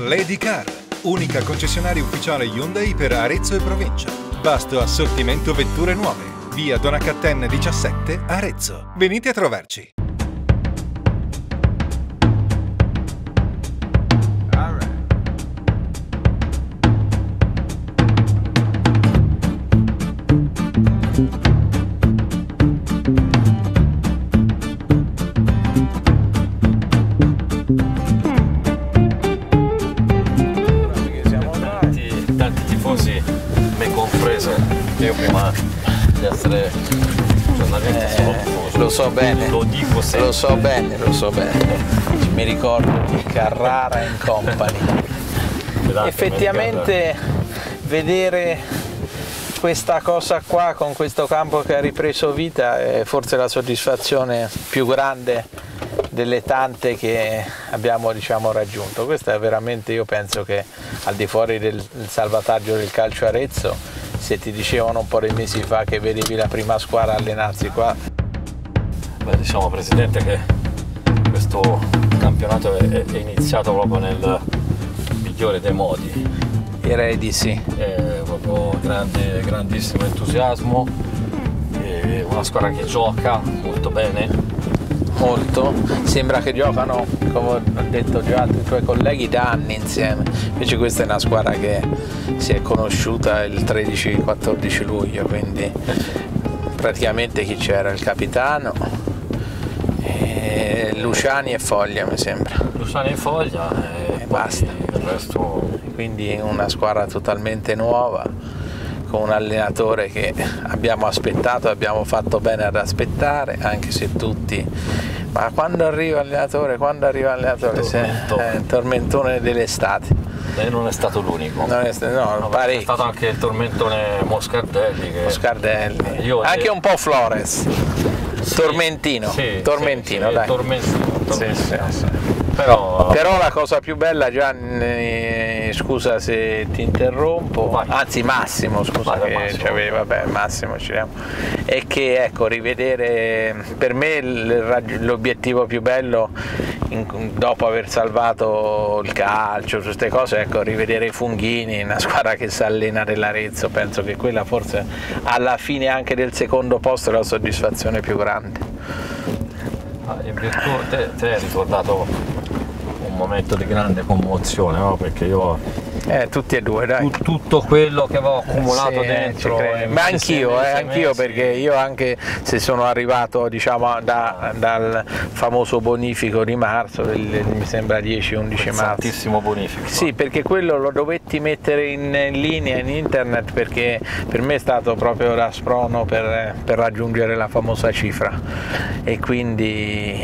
Lady Car, unica concessionaria ufficiale Hyundai per Arezzo e provincia. Vasto assortimento vetture nuove. Via Donacatten 17, Arezzo. Venite a trovarci. Me compreso, io prima di essere giornalista sono tifoso. Lo so bene, lo dico sempre. Lo so bene. Mi ricordo di Carrara and Company. Effettivamente vedere questa cosa qua con questo campo che ha ripreso vita è forse la soddisfazione più grande delle tante che abbiamo raggiunto. Questa è veramente, io penso che al di fuori del salvataggio del calcio Arezzo, se ti dicevano un po' di mesi fa che vedevi la prima squadra allenarsi qua. Beh, diciamo Presidente che questo campionato è iniziato proprio nel migliore dei modi. Direi di sì. È proprio grandissimo entusiasmo, è una squadra che gioca molto bene. Molto, sembra che giocano, come ho detto già altri tuoi colleghi, da anni insieme, invece questa è una squadra che si è conosciuta il 13-14 luglio, quindi praticamente chi c'era? Il capitano, Luciani e Foglia mi sembra. Luciani e Foglia e basta. Il resto... Quindi una squadra totalmente nuova, con un allenatore che abbiamo aspettato, abbiamo fatto bene ad aspettare, anche se tutti, ma quando arriva l'allenatore, il tormentone dell'estate. E non è stato l'unico. È stato anche il tormentone Moscardelli. Anche un po' Flores. Sì, Tormentino, sì, Tormentino, sì, dai. Tormentino. Sì. Però la cosa più bella, Gianni, scusa se ti interrompo, vai. Anzi Massimo, scusa, Massimo è che ecco, rivedere, per me l'obiettivo più bello dopo aver salvato il calcio, queste cose, ecco, rivedere i fungini, una squadra che si allena dell'Arezzo, penso che quella forse alla fine anche del secondo posto è la soddisfazione più grande. In virtù, te hai ricordato un momento di grande commozione, no? Perché io tutti e due, dai. Tutto quello che avevo accumulato dentro. Ma anch'io, perché io, anche se sono arrivato dal famoso bonifico di marzo, mi sembra 10-11 marzo. Tantissimo bonifico. Sì, perché quello lo dovetti mettere in linea in internet, perché per me è stato proprio da sprono per raggiungere la famosa cifra, e quindi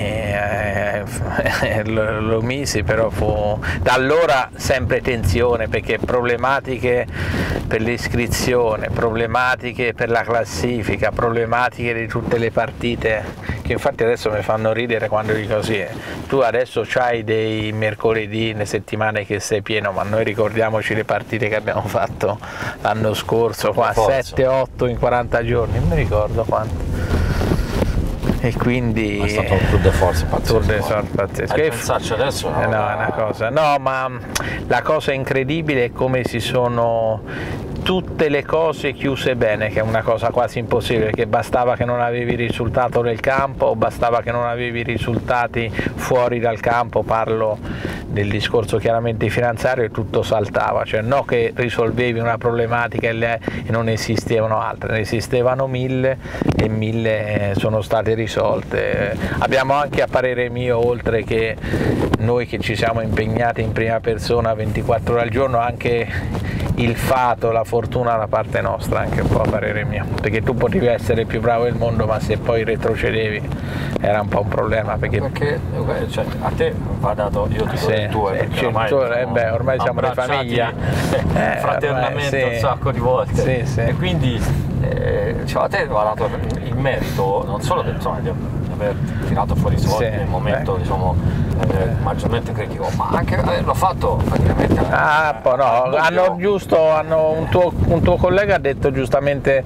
lo misi, però fu da allora sempre tensione, perché problematiche per l'iscrizione, problematiche per la classifica, problematiche di tutte le partite, che infatti adesso mi fanno ridere quando dico così. Tu adesso c'hai dei mercoledì, le settimane che sei pieno, ma noi ricordiamoci le partite che abbiamo fatto l'anno scorso, qua 7-8 in 40 giorni, non mi ricordo quanto. E quindi è stato un tour de force pazzesco. Pensarci adesso è una cosa. No, ma la cosa incredibile è come si sono tutte le cose chiuse bene, che è una cosa quasi impossibile, perché bastava che non avevi il risultato nel campo, o bastava che non avevi i risultati fuori dal campo, parlo del discorso chiaramente finanziario, e tutto saltava, cioè no che risolvevi una problematica e non esistevano altre, ne esistevano 1000 e 1000 sono state risolte. Abbiamo anche, a parere mio, oltre che noi che ci siamo impegnati in prima persona 24 ore al giorno, anche il fato, la fortuna da parte nostra, anche un po' a parere mio, perché tu potevi essere il più bravo del mondo, ma se poi retrocedevi era un po' un problema, perché cioè, a te va dato, io ti do il tuo, ormai siamo di famiglia, fraternamente un sacco di volte, e quindi a te va dato il merito non solo di aver tirato fuori i soldi nel momento maggiormente critico, ma anche averlo fatto praticamente un tuo collega ha detto giustamente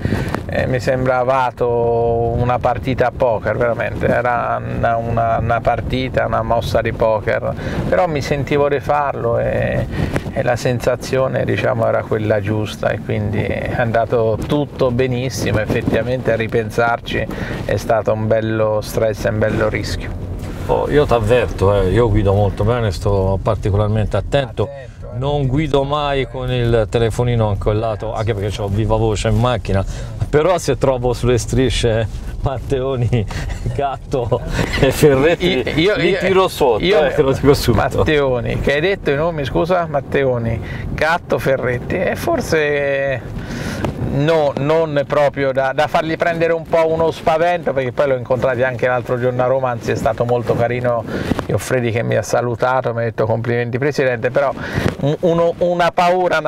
mi sembravato una partita a poker, veramente, era una partita, una mossa di poker, però mi sentivo di farlo e la sensazione, diciamo, era quella giusta, e quindi è andato tutto benissimo. Effettivamente, a ripensarci, è stato un bello stress e un bello rischio. Io ti avverto, io guido molto bene, sto particolarmente attento. Non guido mai con il telefonino incollato, anche perché ho viva voce in macchina, però se trovo sulle strisce Matteoni, Gatto e Ferretti li tiro sotto, te lo dico subito. Matteoni, che hai detto i nomi, scusa? Matteoni, Gatto, Ferretti, e forse no, non proprio da fargli prendere un po' uno spavento, perché poi l'ho incontrati anche l'altro giorno a Roma, anzi è stato molto carino Joffredi che mi ha salutato, mi ha detto complimenti Presidente, però una paura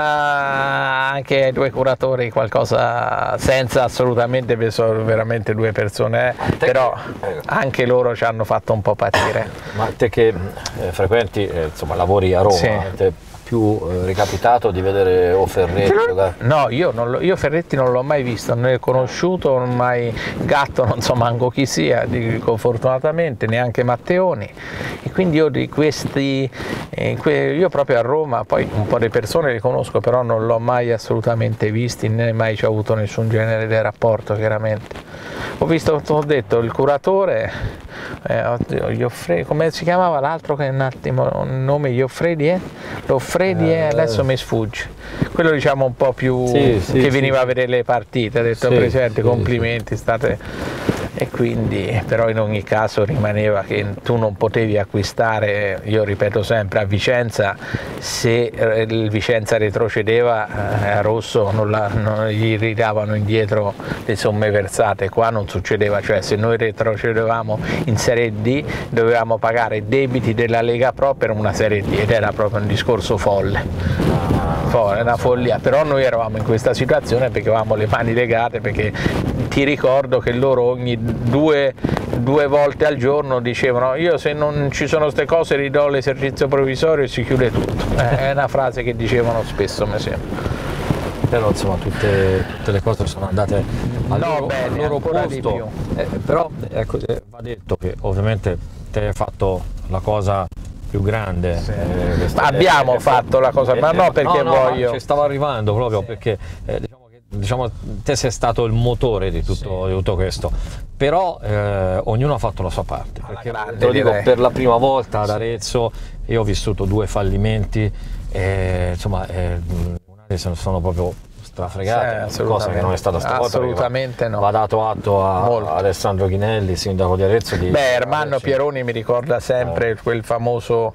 anche ai due curatori, qualcosa, senza assolutamente, perché sono veramente due persone, però anche loro ci hanno fatto un po' patire. Ma te che frequenti, insomma, lavori a Roma, sì. Più ricapitato di vedere Ferretti giocare? No, io Ferretti non l'ho mai visto, non l'ho conosciuto, mai Gatto, non so manco chi sia, dico fortunatamente, neanche Matteoni, e quindi io di questi, io proprio a Roma, poi un po' di persone li conosco, però non l'ho mai assolutamente visti, né mai ci ho avuto nessun genere di rapporto, chiaramente. Ho visto, ho detto, il curatore, Joffredi, come si chiamava l'altro, che un attimo, un nome Joffredi, Loffredi, adesso mi sfugge, quello diciamo un po' più che veniva a vedere le partite, ha detto Presidente complimenti, state... E quindi, però in ogni caso rimaneva che tu non potevi acquistare, io ripeto sempre, a Vicenza, se il Vicenza retrocedeva a rosso non gli ridavano indietro le somme versate, qua non succedeva, cioè se noi retrocedevamo in Serie D dovevamo pagare debiti della Lega Pro per una Serie D, ed era proprio un discorso folle. È una follia, però noi eravamo in questa situazione perché avevamo le mani legate, perché ti ricordo che loro ogni due volte al giorno dicevano: io se non ci sono queste cose ridò l'esercizio provvisorio e si chiude tutto. È una frase che dicevano spesso, mi sembra. Però insomma tutte le cose sono andate al loro posto, di più. Però ecco, va detto che ovviamente te hai fatto la cosa più grande, abbiamo fatto la cosa, ma no perché voglio, ci stavo arrivando proprio perché diciamo te sei stato il motore di tutto questo, però ognuno ha fatto la sua parte, perché te lo dico, per la prima volta ad Arezzo io ho vissuto 2 fallimenti e insomma sono proprio strafregati, cosa che non è stata stavolta, assolutamente no. Va dato atto a Alessandro Ghinelli, sindaco di Arezzo. Ermanno Pieroni mi ricorda sempre quel famoso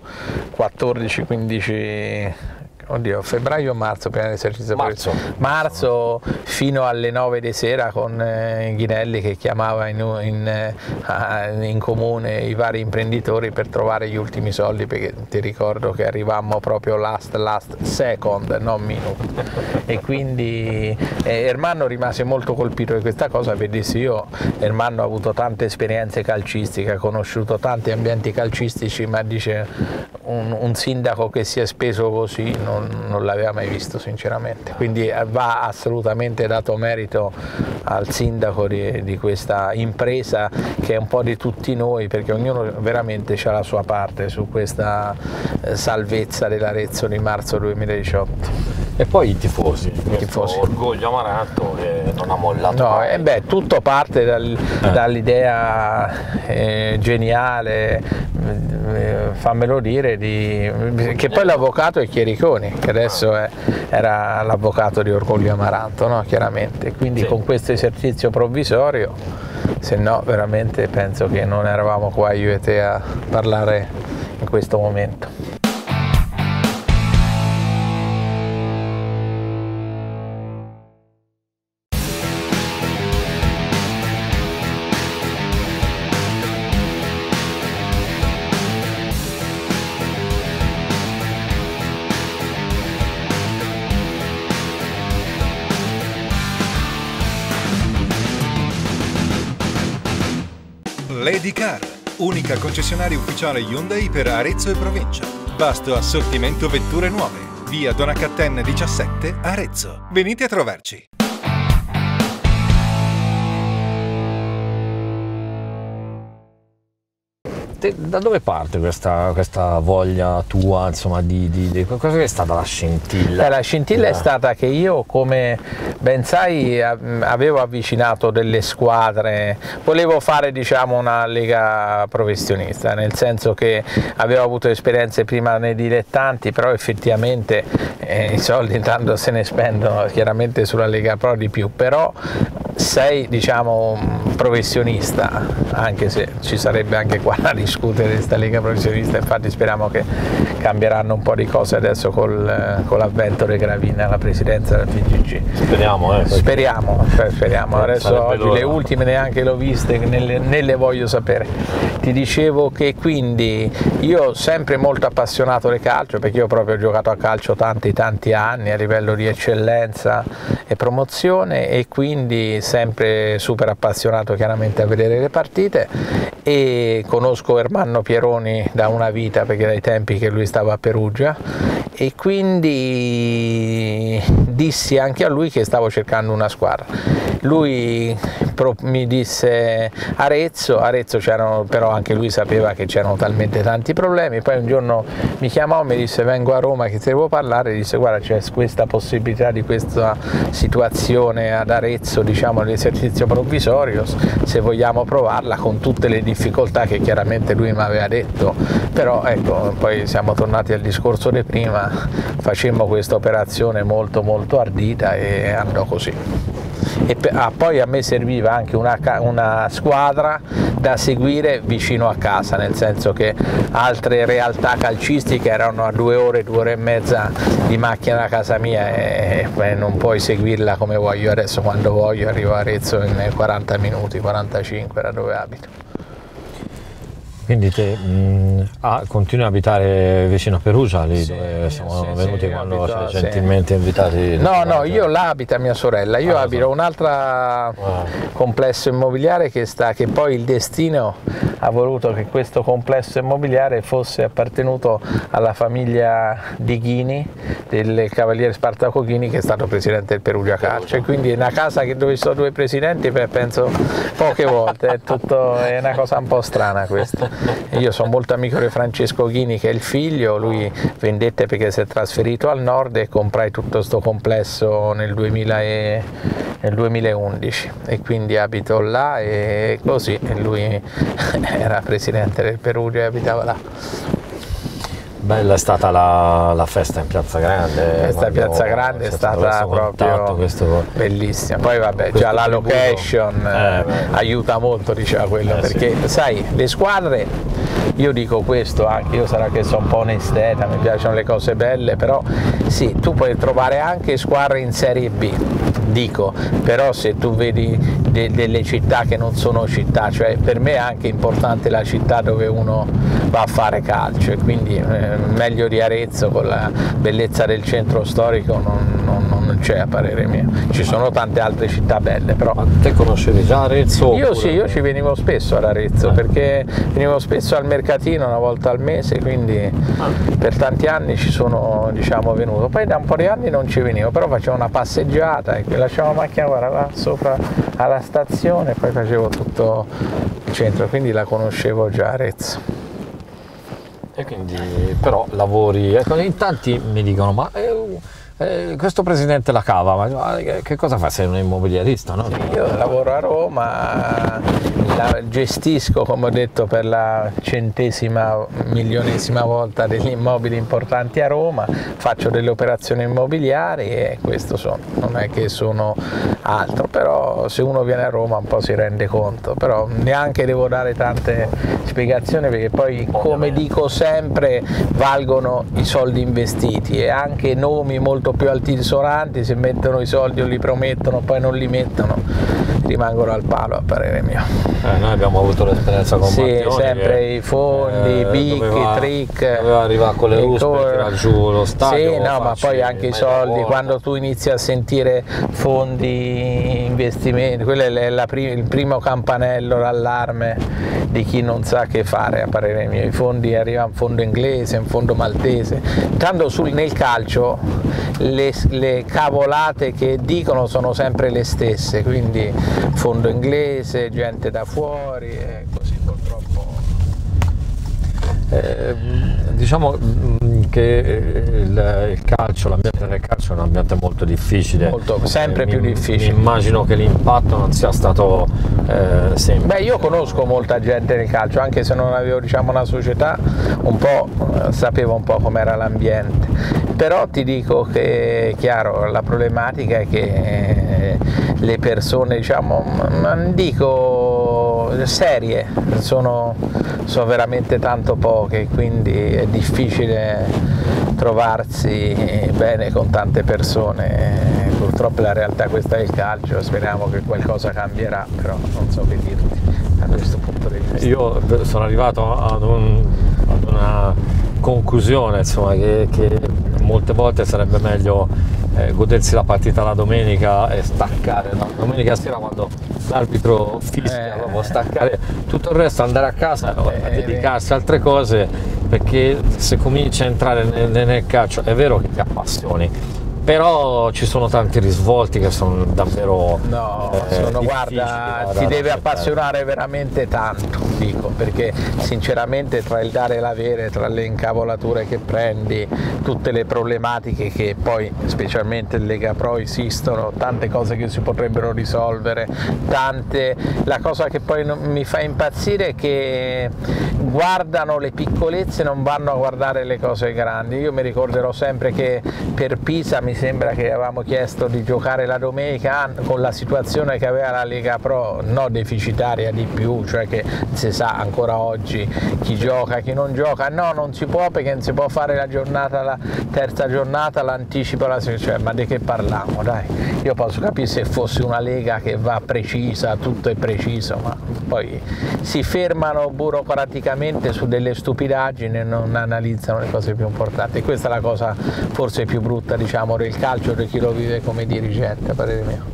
14-15 febbraio o marzo, prima dell'esercizio marzo fino alle 9 di sera, con Ghinelli che chiamava in comune i vari imprenditori per trovare gli ultimi soldi, perché ti ricordo che arrivammo proprio last second, non minuto, e quindi Ermanno rimase molto colpito di questa cosa. Vedessi, io Ermanno ha avuto tante esperienze calcistiche, ha conosciuto tanti ambienti calcistici, ma dice un sindaco che si è speso così non l'aveva mai visto sinceramente, quindi va assolutamente dato merito al sindaco di questa impresa, che è un po' di tutti noi, perché ognuno veramente ha la sua parte su questa salvezza dell'Arezzo di marzo 2018. E poi i tifosi. Orgoglio Amaranto che non ha mollato mai. Tutto parte dall'idea geniale, fammelo dire, che poi l'avvocato è Chiericoni, che adesso era l'avvocato di Orgoglio Amaranto, no? Chiaramente, quindi con questo esercizio provvisorio, se no veramente penso che non eravamo qua io e te a parlare in questo momento. Lady Car, unica concessionaria ufficiale Hyundai per Arezzo e provincia. Vasto assortimento vetture nuove. Via Donacatten 17, Arezzo. Venite a trovarci. da dove parte questa voglia tua, insomma, cosa è stata la scintilla? La scintilla è stata che io, come ben sai, avevo avvicinato delle squadre, volevo fare, diciamo, una lega professionista, nel senso che avevo avuto esperienze prima nei dilettanti, però effettivamente i soldi intanto se ne spendono chiaramente sulla Lega Pro di più, però sei, diciamo, professionista, anche se ci sarebbe anche qua da discutere di questa Lega professionista. Infatti speriamo che cambieranno un po' di cose adesso con l'avvento di Gravina alla presidenza del FIGC. Speriamo. Adesso oggi le ultime neanche l'ho viste, né le voglio sapere. Ti dicevo che quindi io sempre molto appassionato di calcio, perché io proprio ho giocato a calcio tanti anni a livello di eccellenza e promozione, e quindi sempre super appassionato chiaramente a vedere le partite, e conosco Ermanno Pieroni da una vita, perché dai tempi che lui stava a Perugia, e quindi dissi anche a lui che stavo cercando una squadra. Lui mi disse Arezzo c'erano, però anche lui sapeva che c'erano talmente tanti problemi. Poi un giorno mi chiamò, mi disse vengo a Roma che ti devo parlare, disse guarda c'è questa possibilità di questa situazione ad Arezzo, diciamo l'esercizio provvisorio, se vogliamo provarla, con tutte le difficoltà che chiaramente lui mi aveva detto, però ecco, poi siamo tornati al discorso di prima, facemmo questa operazione molto ardita e andò così. E poi a me serviva anche una squadra da seguire vicino a casa, nel senso che altre realtà calcistiche erano a 2 ore e mezza di macchina da casa mia, e non puoi seguirla come voglio. Adesso quando voglio arrivo a Arezzo in 40 minuti, 45 da dove abito. Quindi te continui a abitare vicino a Perugia, lì dove siamo venuti quando ci gentilmente invitati? No, io là abita mia sorella, io abito un altro complesso immobiliare che poi il destino ha voluto che questo complesso immobiliare fosse appartenuto alla famiglia di Ghini, del cavaliere Spartaco Ghini, che è stato presidente del Perugia Calcio, e quindi è una casa dove sono 2 presidenti, penso poche volte, è una cosa un po' strana questa. Io sono molto amico di Francesco Ghini, che è il figlio, lui vendette perché si è trasferito al nord, e comprai tutto questo complesso nel 2011, e quindi abito là, e così, e lui era presidente del Perugia e abitava là. Bella è stata la festa in Piazza Grande. Questa Piazza Grande è stata proprio bellissima. Poi vabbè, già la location aiuta molto, diceva quello, perché sai, le squadre, io dico questo anche, io sarà che sono un po' un esteta, mi piacciono le cose belle, però sì, tu puoi trovare anche squadre in Serie B, dico, però se tu vedi delle città che non sono città, cioè per me è anche importante la città dove uno va a fare calcio, e quindi meglio di Arezzo, con la bellezza del centro storico, non c'è, a parere mio. Ci sono tante altre città belle, però. Ma te conoscevi già Arezzo? Io sì, io ci venivo spesso ad Arezzo, perché venivo spesso al mercatino una volta al mese, quindi per tanti anni ci sono, diciamo, venuto. Poi da un po' di anni non ci venivo, però facevo una passeggiata e lasciavo la macchina, guarda, là sopra alla stazione, e poi facevo tutto il centro, quindi la conoscevo già Arezzo. E quindi però lavori, ecco, in tanti mi dicono ma questo presidente la cava, ma che cosa fa? Sei un immobiliarista, no? Io lavoro a Roma, la gestisco, come ho detto, per la 100ª milionesima volta degli immobili importanti a Roma, faccio delle operazioni immobiliari, e questo sono, non è che sono altro, però se uno viene a Roma un po' si rende conto, però neanche devo dare tante spiegazioni, perché poi, come dico sempre, valgono i soldi investiti, e anche nomi molto più altisonanti, se mettono i soldi o li promettono poi non li mettono, rimangono al palo, a parere mio. Noi abbiamo avuto l'esperienza con Mattioni, sempre i fondi, Bicchi, Trick, doveva arrivare con le ruspe per tirare giù lo stadio. Sì, no, ma poi anche i soldi, quando tu inizi a sentire fondi, investimenti, quello è il primo campanello d'allarme di chi non sa che fare, a parere mio. I fondi arrivano, un fondo inglese, un fondo maltese, tanto nel calcio le cavolate che dicono sono sempre le stesse, quindi fondo inglese, gente da fuori, e così purtroppo Diciamo che il calcio, l'ambiente del calcio è un ambiente molto difficile, sempre più difficile. Immagino che l'impatto non sia stato semplice. Beh, io conosco molta gente nel calcio, anche se non avevo, diciamo, una società, un po' sapevo un po' com'era l'ambiente, però ti dico che, chiaro, la problematica è che le persone, diciamo, non dico serie, sono veramente tanto poche, quindi è difficile trovarsi bene con tante persone. Purtroppo la realtà questa è il calcio, speriamo che qualcosa cambierà, però non so che dirti da questo punto di vista. Io sono arrivato ad una conclusione, insomma, che molte volte sarebbe meglio godersi la partita la domenica e staccare, no? Domenica sera quando l'arbitro fischia, proprio staccare tutto il resto, andare a casa a dedicarsi a altre cose, perché se cominci a entrare nel calcio è vero che ti appassioni, però ci sono tanti risvolti che sono davvero guarda, ti deve appassionare veramente tanto, dico, perché sinceramente tra il dare e l'avere, tra le incavolature che prendi, tutte le problematiche che poi specialmente in Lega Pro esistono, tante cose che si potrebbero risolvere, la cosa che poi mi fa impazzire è che guardano le piccolezze e non vanno a guardare le cose grandi. Io mi ricorderò sempre che per Pisa mi sembra che avevamo chiesto di giocare la domenica con la situazione che aveva la Lega Pro, no deficitaria di più, cioè che si sa ancora oggi chi gioca, chi non gioca, no, non si può perché non si può fare la terza giornata, l'anticipo, cioè, ma di che parliamo, dai? Io posso capire se fosse una Lega che va precisa, tutto è preciso, ma poi si fermano burocraticamente su delle stupidaggini e non analizzano le cose più importanti. E questa è la cosa forse più brutta, diciamo, del calcio, di chi lo vive come dirigente, a parere mio.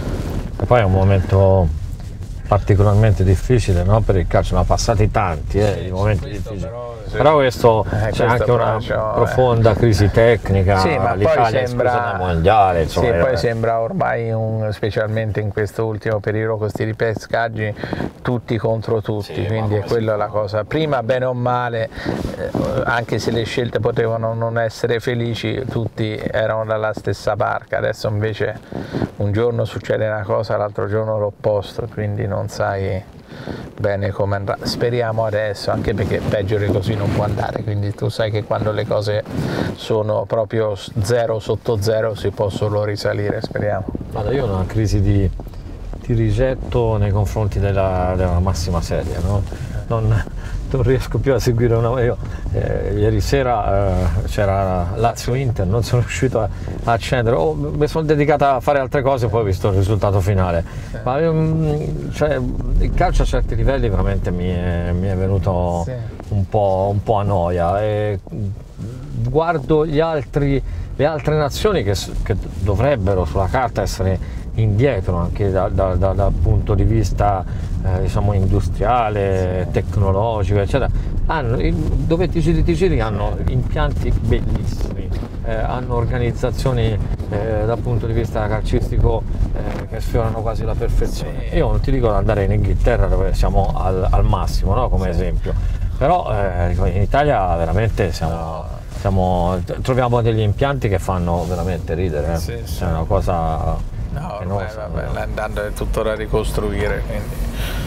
E poi è un momento particolarmente difficile, no? Per il calcio, ne ha passati tanti i momenti difficili, però questo c'è anche una profonda crisi tecnica, sì, ma l'Italia poi sembra mondiale, insomma, sì, poi sembra ormai specialmente in questo ultimo periodo, questi ripescaggi tutti contro tutti, sì, quindi è quella la cosa. Prima bene o male, anche se le scelte potevano non essere felici, tutti erano dalla stessa barca, adesso invece un giorno succede una cosa, l'altro giorno l'opposto, quindi non sai bene come andrà. Speriamo adesso, anche perché peggio di così non può andare, quindi tu sai che quando le cose sono proprio zero sotto zero si può solo risalire, speriamo. Guarda, io ho una crisi di rigetto nei confronti della massima serie, no? Non riesco più a seguire ieri sera c'era Lazio-Inter, non sono riuscito a accendere, mi sono dedicata a fare altre cose, poi ho visto il risultato finale, ma cioè, il calcio a certi livelli veramente mi è venuto un po' a noia, e guardo le altre nazioni che dovrebbero sulla carta essere indietro anche dal punto di vista diciamo industriale, tecnologico, eccetera, dove ti giri hanno impianti bellissimi, hanno organizzazioni dal punto di vista calcistico che sfiorano quasi la perfezione. Io non ti dico di andare in Inghilterra dove siamo al massimo, no? Come esempio, però in Italia veramente troviamo degli impianti che fanno veramente ridere, è una cosa. No, ormai andando è tutto da ricostruire, quindi.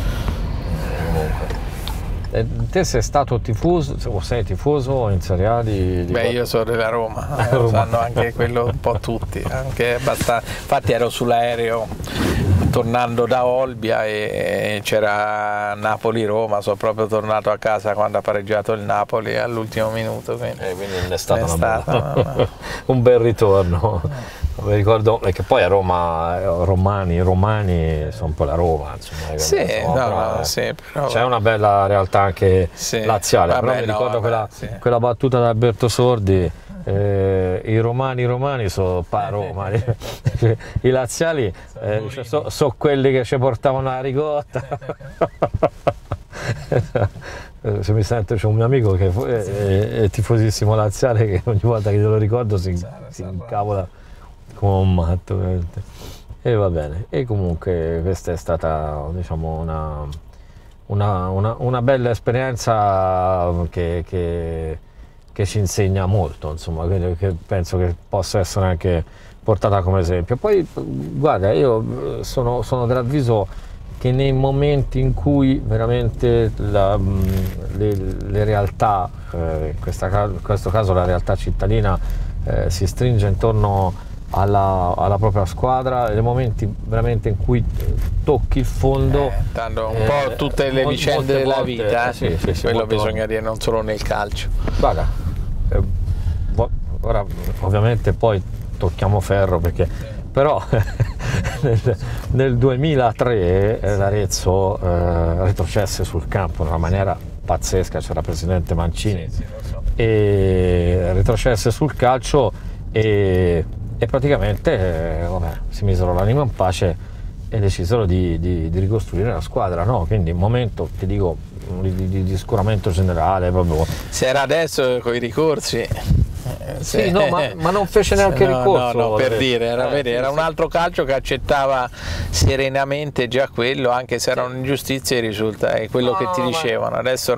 Te sei stato tifoso, o sei tifoso in Serie A di Beh, io sono della Roma, lo sanno anche quello un po' tutti, anche abbastanza. Infatti ero sull'aereo tornando da Olbia e c'era Napoli-Roma, sono proprio tornato a casa quando ha pareggiato il Napoli all'ultimo minuto. Quindi non è stato un bel ritorno. Mi ricordo che poi a Roma romani sono un po' la Roma, insomma, però c'è una bella realtà anche laziale. Però mi ricordo quella battuta da Alberto Sordi, i romani sono Roma, i laziali sono quelli che ci portavano la ricotta. Se mi sento, c'è un mio amico che è tifosissimo laziale, che ogni volta che glielo ricordo si incavola come un matto, veramente. E va bene, e comunque questa è stata, diciamo, una bella esperienza che ci insegna molto, insomma, che penso che possa essere anche portata come esempio. Poi guarda, io sono dell'avviso che nei momenti in cui veramente le realtà, in questo caso la realtà cittadina, si stringe intorno alla propria squadra, nei momenti veramente in cui tocchi il fondo, tanto un po' tutte le vicende della vita, sì, quello bisogna dire, non solo nel calcio. Guarda, ora ovviamente poi tocchiamo ferro, perché però nel 2003 l'Arezzo retrocesse sul campo in una maniera pazzesca, c'era il presidente Mancini, e retrocesse sul calcio e praticamente si misero l'anima in pace e decisero di ricostruire la squadra, no? Quindi un momento, ti dico, di scuramento generale proprio. Se era adesso con i ricorsi. Sì, no, ma non fece neanche ricorso. No, per dire, era un altro calcio che accettava serenamente già quello, anche se era un'ingiustizia, risulta, è quello che ti dicevano.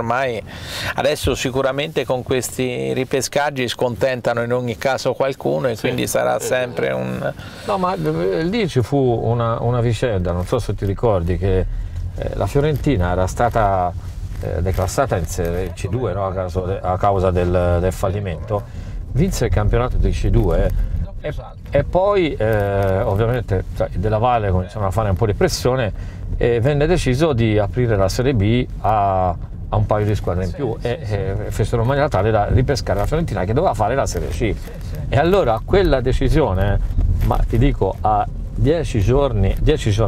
Adesso sicuramente con questi ripescaggi scontentano in ogni caso qualcuno, e quindi sarà sempre un... No, ma lì ci fu una vicenda, non so se ti ricordi, che la Fiorentina era stata declassata in Serie C2, no? a causa del fallimento. Vinse il campionato di C2 e poi ovviamente Della Valle cominciarono a fare un po' di pressione e venne deciso di aprire la Serie B a un paio di squadre in più, e fecero in maniera tale da ripescare la Fiorentina, che doveva fare la Serie C. E allora quella decisione, ma ti dico, a 10 giorni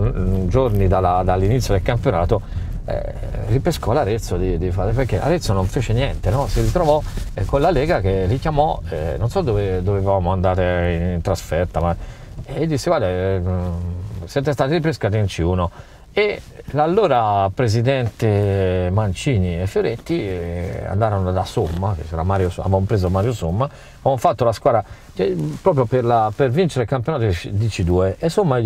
dall'inizio del campionato, ripescò l'Arezzo di fare, perché Arezzo non fece niente, no? Si ritrovò con la Lega che richiamò, non so dove dovevamo andare in trasferta, e disse: guarda, siete stati ripescati in C1. E l'allora presidente Mancini e Fioretti andarono da Somma, che c'era avevamo preso Mario Somma, avevamo fatto la squadra proprio per vincere il campionato di C2, e Somma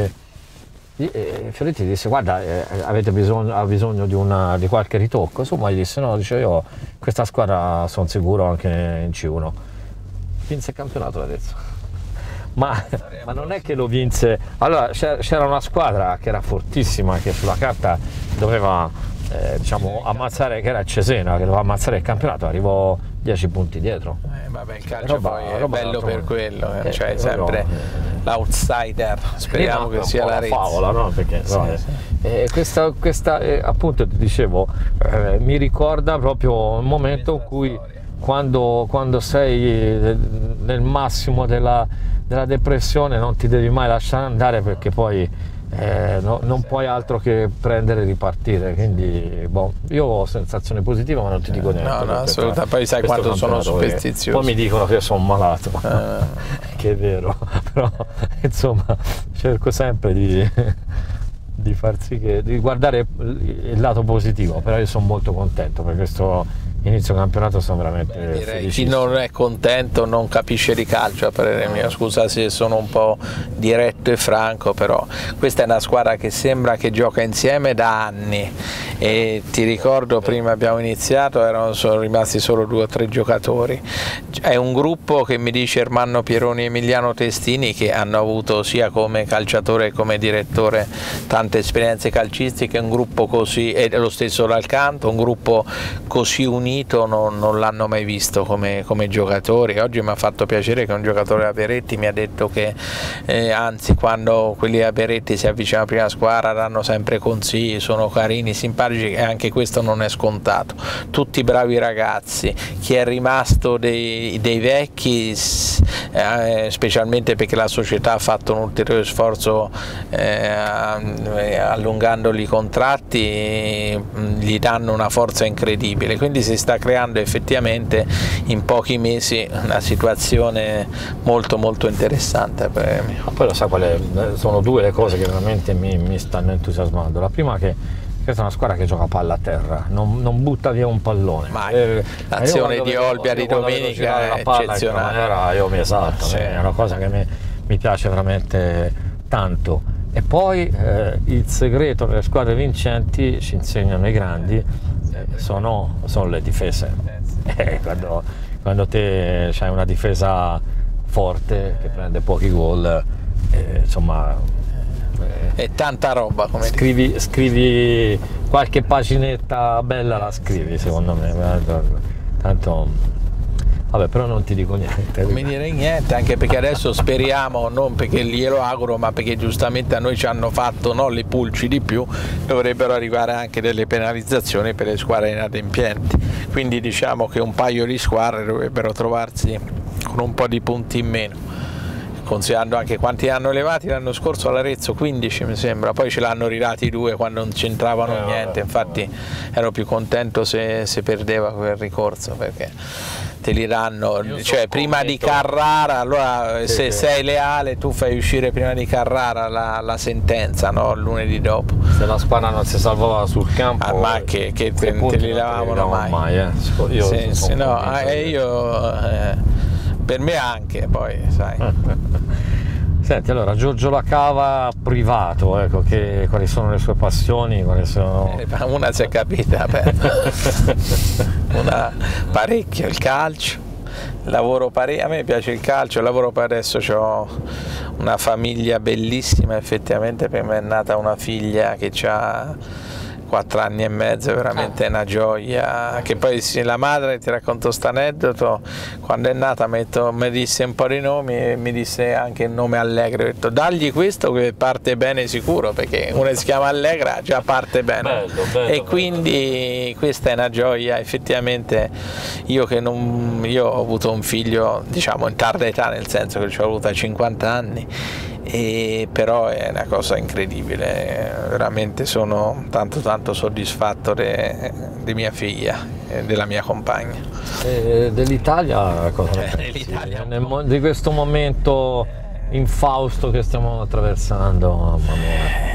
Fioretti disse: guarda, ha bisogno di qualche ritocco. Insomma, gli disse: no, dice, io questa squadra sono sicuro anche in C1. Vinse il campionato adesso. Ma non è che lo vinse. Allora c'era una squadra che era fortissima, che sulla carta doveva ammazzare, che era Cesena, che doveva ammazzare il campionato, arrivò 10 punti dietro. Vabbè, il calcio poi è bello per quello, cioè sempre l'outsider, speriamo che sia la favola, no? Perché questa appunto ti dicevo, mi ricorda proprio un momento in cui quando sei nel massimo della depressione non ti devi mai lasciare andare, perché poi non puoi altro che prendere e ripartire. Quindi io ho sensazioni positive, ma non ti dico niente. No, assolutamente. Poi sai quanto sono superstizioso. Poi mi dicono che sono malato, che è vero, però insomma cerco sempre di far sì di guardare il lato positivo. Però io sono molto contento per questo inizio campionato, sono veramente felice. Chi non è contento non capisce di calcio, a parere mio. Scusa se sono un po' diretto e franco, però questa è una squadra che sembra che gioca insieme da anni, e ti ricordo prima abbiamo iniziato, sono rimasti solo 2 o 3 giocatori. È un gruppo che, mi dice Ermanno Pieroni e Emiliano Testini, che hanno avuto sia come calciatore che come direttore tante esperienze calcistiche, un gruppo così, e lo stesso dal canto, un gruppo così unito non l'hanno mai visto come giocatori. Oggi mi ha fatto piacere che un giocatore da Peretti mi ha detto che anzi, quando quelli da Peretti si avvicinano alla prima squadra danno sempre consigli, sono carini, simpatici, e anche questo non è scontato. Tutti bravi ragazzi, chi è rimasto dei vecchi, specialmente perché la società ha fatto un ulteriore sforzo allungandoli i contratti, gli danno una forza incredibile, quindi si sta creando effettivamente in pochi mesi una situazione molto molto interessante per me. Ma poi lo sa sono 2 le cose che veramente mi stanno entusiasmando. La prima, che questa è una squadra che gioca palla a terra, non butta via un pallone. L'azione di Olbia di domenica è eccezionale. Io mi esalto, sì. È una cosa che mi piace veramente tanto. E poi il segreto delle squadre vincenti, ci insegnano i grandi, sono le difese. Quando te hai una difesa forte che prende pochi gol, insomma, è tanta roba, come scrivi qualche paginetta bella, la scrivi, secondo me. Tanto vabbè, però non ti dico niente. Non mi direi niente, anche perché adesso speriamo, non perché glielo auguro, ma perché giustamente a noi ci hanno fatto le pulci di più, dovrebbero arrivare anche delle penalizzazioni per le squadre inadempienti. Quindi diciamo che un paio di squadre dovrebbero trovarsi con un po' di punti in meno. Considerando anche quanti hanno levati l'anno scorso all'Arezzo, 15 mi sembra, poi ce l'hanno rilati 2 quando non c'entravano niente, infatti ero più contento se perdeva quel ricorso, perché te li danno, cioè prima di Carrara, allora se sei leale tu fai uscire prima di Carrara la sentenza, no? Lunedì dopo. Se la squadra non si salvava sul campo, ma che te li davano mai. Per me anche, poi sai. Senti, allora Giorgio Lacava privato, ecco, quali sono le sue passioni, quali sono... Una si è capita, una parecchio, il calcio, lavoro a me piace il calcio, lavoro adesso ho una famiglia bellissima, effettivamente per me è nata una figlia che ha 4 anni e mezzo, veramente una gioia, che poi la madre, ti racconto questo aneddoto, quando è nata mi disse un po' di nomi e mi disse anche il nome Allegra, ho detto dagli questo che parte bene sicuro, perché una si chiama Allegra già parte bene, bello, quindi questa è una gioia, effettivamente io ho avuto un figlio diciamo in tarda età, nel senso che ci ho avuto a 50 anni, però è una cosa incredibile, veramente sono tanto soddisfatto di mia figlia e della mia compagna. Dell'Italia cosa ne pensi? Di questo momento infausto che stiamo attraversando, mamma mia.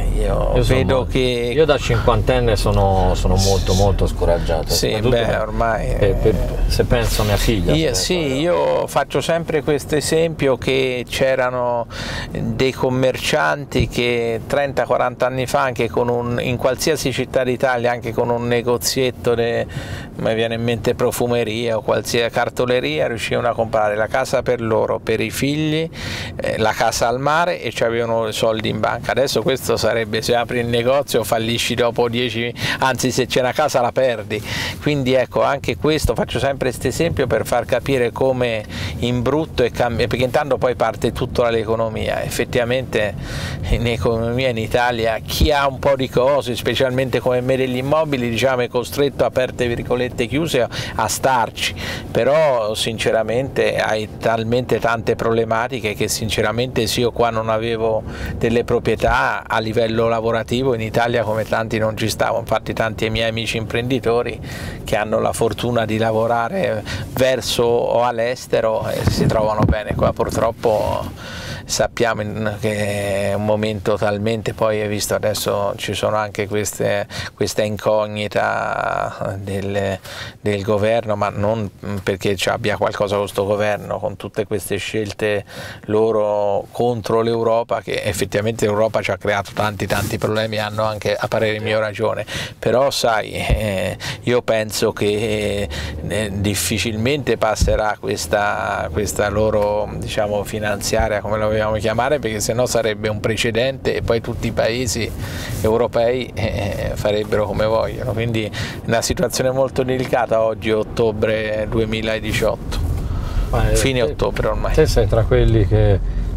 Io da cinquantenne sono molto scoraggiato. Sì, ormai se penso a mia figlia. Io faccio sempre questo esempio, che c'erano dei commercianti che 30-40 anni fa, anche in qualsiasi città d'Italia, anche con un negozietto, mi viene in mente profumeria o qualsiasi cartoleria, riuscivano a comprare la casa per loro, per i figli, la casa al mare, e avevano i soldi in banca. Adesso questo sarebbe, se apri il negozio fallisci dopo 10, anzi se c'è una casa la perdi. Quindi ecco, anche questo faccio sempre questo esempio per far capire come in brutto è cambiato, perché intanto poi parte tutto dall'economia. Effettivamente in economia in Italia chi ha un po' di cose, specialmente come me degli immobili, diciamo è costretto, aperte virgolette chiuse, a starci, però sinceramente hai talmente tante problematiche che sinceramente se io qua non avevo delle proprietà a livello lavorativo in Italia come tanti non ci stavo. Infatti tanti miei amici imprenditori che hanno la fortuna di lavorare verso o all'estero si trovano bene qua. Purtroppo sappiamo che è un momento talmente, poi hai visto adesso ci sono anche questa incognita del governo, ma non perché abbia qualcosa con questo governo, con tutte queste scelte loro contro l'Europa, che effettivamente l'Europa ci ha creato tanti problemi, hanno anche a parere mio ragione, però sai, io penso che difficilmente passerà questa loro, diciamo, finanziaria, come la vogliamo chiamare, perché sennò sarebbe un precedente e poi tutti i paesi europei farebbero come vogliono, quindi è una situazione molto delicata oggi, ottobre 2018, fine ottobre ormai. Te sei tra quelli che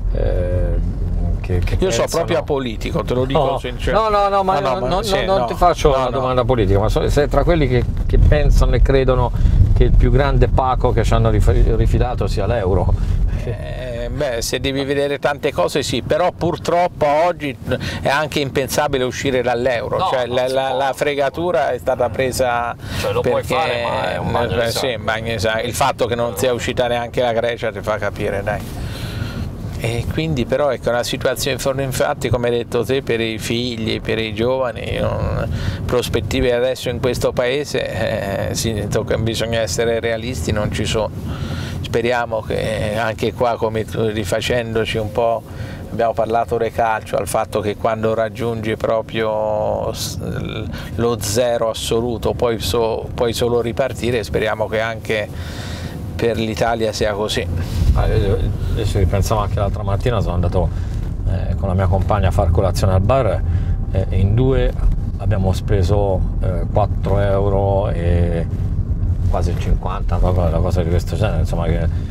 io sono proprio apolitico, te lo dico sinceramente. Non ti faccio una domanda politica, ma sei tra quelli che pensano e credono che il più grande pacco che ci hanno rifilato sia l'euro. Se devi vedere tante cose sì, però purtroppo oggi è anche impensabile uscire dall'euro, la fregatura è stata presa, lo puoi fare, ma è il fatto che non sia uscita neanche la Grecia ti fa capire, dai. E quindi però ecco una situazione, infatti come hai detto te, per i figli, per i giovani, prospettive adesso in questo paese bisogna essere realisti, non ci sono. Speriamo che anche qua, come rifacendoci un po', abbiamo parlato di calcio, al fatto che quando raggiungi proprio lo zero assoluto puoi solo ripartire, speriamo che anche per l'Italia sia così. Io ci ripensavo anche l'altra mattina, sono andato con la mia compagna a far colazione al bar, in 2 abbiamo speso 4 euro e quasi 50, una cosa di questo genere, insomma, che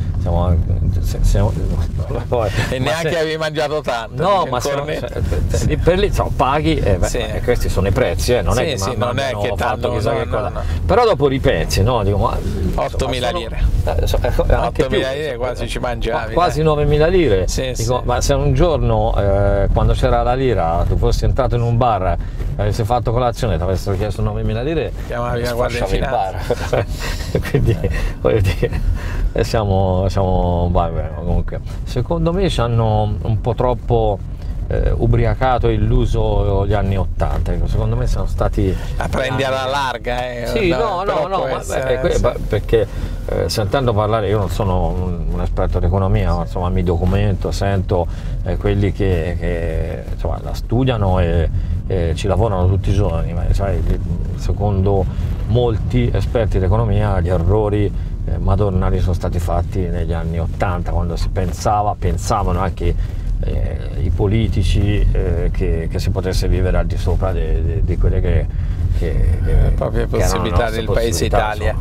e neanche avevi mangiato tanto. No, ma per lì paghi e questi sono i prezzi, non è che non è che tanto chissà che cosa. No. Però dopo ripensi, no? Dico, 8.000 lire. 8.000 lire quasi ci mangiavi. Quasi 9.000 lire. Dico, ma se un giorno, quando c'era la lira, tu fossi entrato in un bar, avessi fatto colazione, ti avessero chiesto 9.000 lire, chiamavi la guardia di finanza. Quindi, voglio dire, comunque, secondo me ci hanno un po' troppo ubriacato e illuso gli anni 80, secondo me sono stati a prendi alla larga sì, perché sentendo parlare, io non sono un esperto di economia, ma insomma mi documento, sento quelli che insomma, la studiano e ci lavorano tutti i giorni, ma sai, secondo molti esperti di economia gli errori madornali sono stati fatti negli anni 80, quando si pensavano anche i politici che si potesse vivere al di sopra di quelle che proprie possibilità del paese Italia.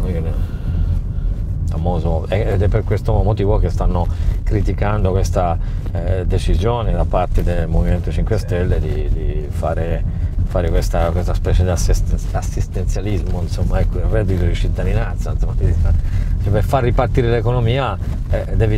Famoso, ed è per questo motivo che stanno criticando questa decisione da parte del Movimento 5 Stelle di fare questa specie di assistenzialismo, insomma, ecco, il reddito di cittadinanza, insomma, per far ripartire l'economia devi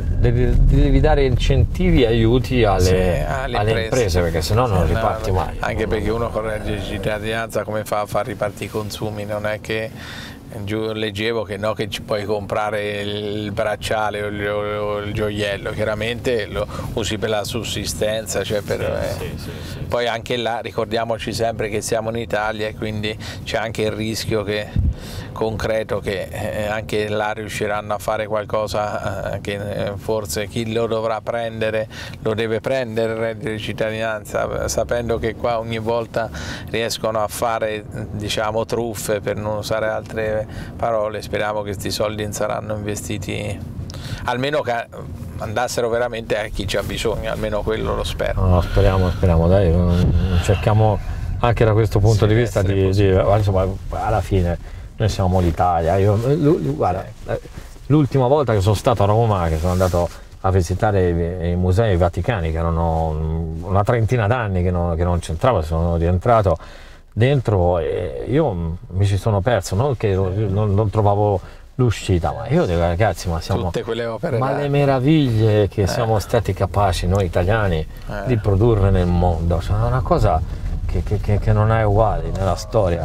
dare incentivi e aiuti alle imprese, perché sennò non riparti mai. Anche perché uno con il reddito di cittadinanza come fa a far ripartire i consumi? Non è che leggevo che no, che ci puoi comprare il bracciale o il gioiello, chiaramente lo usi per la sussistenza, cioè poi anche là ricordiamoci sempre che siamo in Italia e quindi c'è anche il rischio concreto che anche là riusciranno a fare qualcosa che forse chi lo dovrà prendere lo deve prendere il reddito di cittadinanza, sapendo che qua ogni volta riescono a fare, diciamo, truffe, per non usare altre parole. Speriamo che questi soldi saranno investiti, almeno che andassero veramente a chi ci ha bisogno, almeno quello lo spero. No, speriamo, dai, cerchiamo anche da questo punto di vista insomma, alla fine noi siamo l'Italia. Guarda, l'ultima volta che sono stato a Roma, che sono andato a visitare i musei vaticani, che erano una trentina d'anni che non c'entravo, sono rientrato dentro e io mi ci sono perso, non che non trovavo l'uscita, ma io dico, ragazzi, ma siamo tutte quelle opere, le meraviglie che siamo stati capaci noi italiani di produrre nel mondo, sono una cosa che non è uguale nella storia,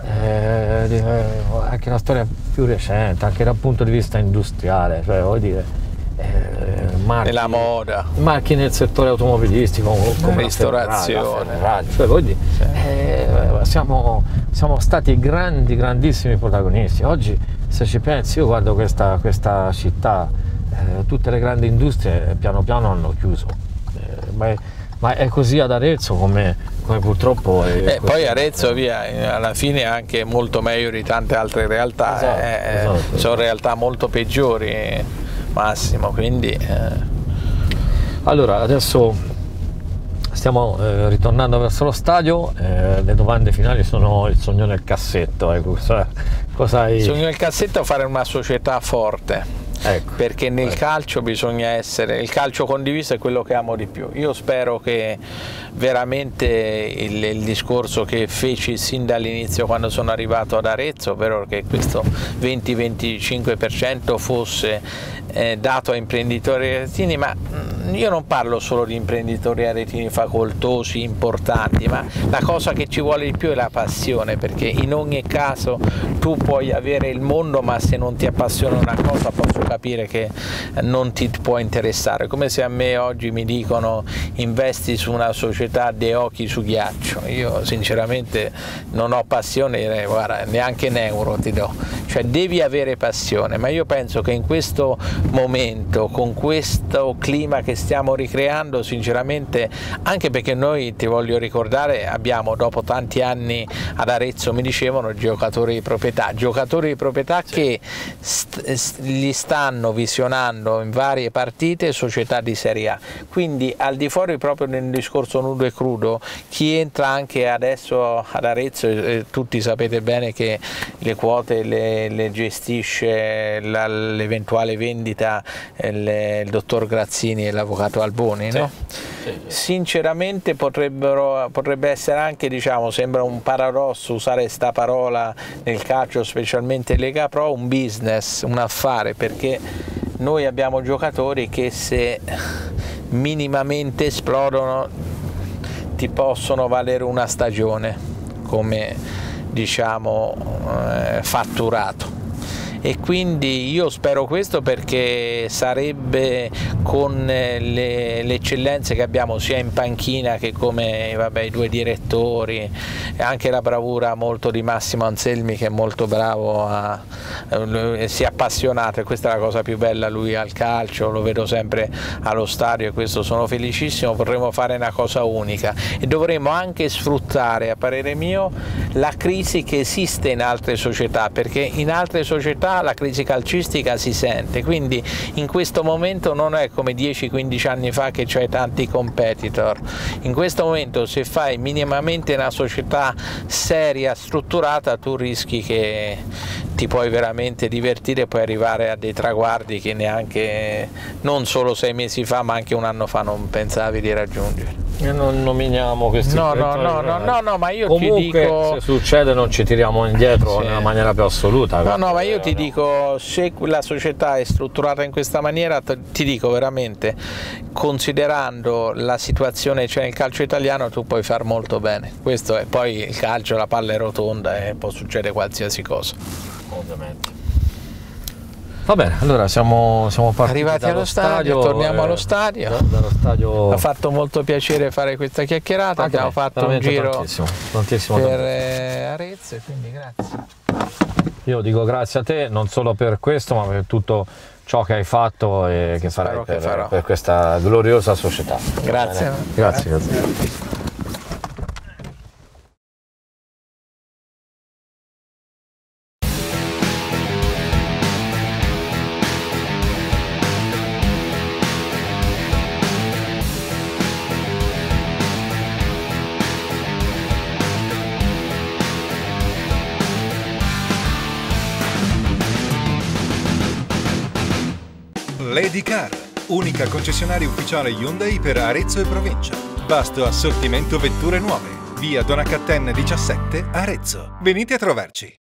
anche la storia più recente, anche dal punto di vista industriale, cioè vuol dire nella moda, marchi nel settore automobilistico, come ristorazione, cioè vuol dire, siamo stati grandissimi protagonisti. Oggi, se ci pensi, io guardo questa città, tutte le grandi industrie piano piano hanno chiuso, ma è così ad Arezzo come purtroppo è poi Arezzo alla fine è anche molto meglio di tante altre realtà, esatto. Sono realtà molto peggiori, Massimo, quindi Allora, adesso stiamo ritornando verso lo stadio, le domande finali sono il sogno nel cassetto, cosa hai? Il sogno nel cassetto è fare una società forte. Ecco, perché nel calcio bisogna essere, il calcio condiviso è quello che amo di più. Io spero che veramente il discorso che feci sin dall'inizio quando sono arrivato ad Arezzo, ovvero che questo 20-25% fosse dato a imprenditori aretini, ma io non parlo solo di imprenditori aretini facoltosi, importanti, ma la cosa che ci vuole di più è la passione, perché in ogni caso tu puoi avere il mondo, ma se non ti appassiona una cosa posso capire che non ti può interessare. Come se a me oggi mi dicono investi su una società dei hockey su ghiaccio, io sinceramente non ho passione, guarda, neanche un euro ti do, cioè devi avere passione, ma io penso che in questo momento, con questo clima che stiamo ricreando, sinceramente, anche perché noi, ti voglio ricordare, abbiamo dopo tanti anni ad Arezzo, mi dicevano, giocatori di proprietà che li stanno visionando in varie partite società di Serie A, quindi al di fuori proprio nel discorso nudo e crudo, chi entra anche adesso ad Arezzo, tutti sapete bene che le quote le gestisce l'eventuale vendita il dottor Grazzini e l'avvocato Alboni, no? Sinceramente potrebbe essere anche, diciamo, sembra un paradosso usare sta parola nel calcio, specialmente Lega Pro, un business, un affare, perché noi abbiamo giocatori che se minimamente esplodono ti possono valere una stagione come, diciamo, fatturato. E quindi io spero questo, perché sarebbe, con le eccellenze che abbiamo sia in panchina che come i due direttori, e anche la bravura molto di Massimo Anselmi, che è molto bravo, si è appassionato, e questa è la cosa più bella, lui al calcio, lo vedo sempre allo stadio e questo sono felicissimo. Potremmo fare una cosa unica e dovremmo anche sfruttare, a parere mio, la crisi che esiste in altre società, perché in altre società la crisi calcistica si sente, quindi in questo momento non è come 10-15 anni fa che c'hai tanti competitor. In questo momento, se fai minimamente una società seria, strutturata, tu rischi che ti puoi veramente divertire, puoi arrivare a dei traguardi che neanche, non solo 6 mesi fa, ma anche un anno fa non pensavi di raggiungere. E non nominiamo questi no, ma io comunque, ti dico, se succede non ci tiriamo indietro nella maniera più assoluta. No, ma io ti dico, se la società è strutturata in questa maniera, ti dico veramente, considerando la situazione che c'è nel calcio italiano, tu puoi far molto bene. Questo è, poi il calcio, la palla è rotonda e può succedere qualsiasi cosa. Ovviamente. Va bene, allora siamo arrivati allo stadio, torniamo allo stadio. Dallo stadio. Ha fatto molto piacere fare questa chiacchierata, anche abbiamo fatto un giro tantissimo per Arezzo, e quindi grazie. Io dico grazie a te, non solo per questo, ma per tutto ciò che hai fatto e che farai per questa gloriosa società. Grazie. Grazie. Lady Car, unica concessionaria ufficiale Hyundai per Arezzo e provincia. Vasto assortimento vetture nuove. Via Donacatten 17, Arezzo. Venite a trovarci.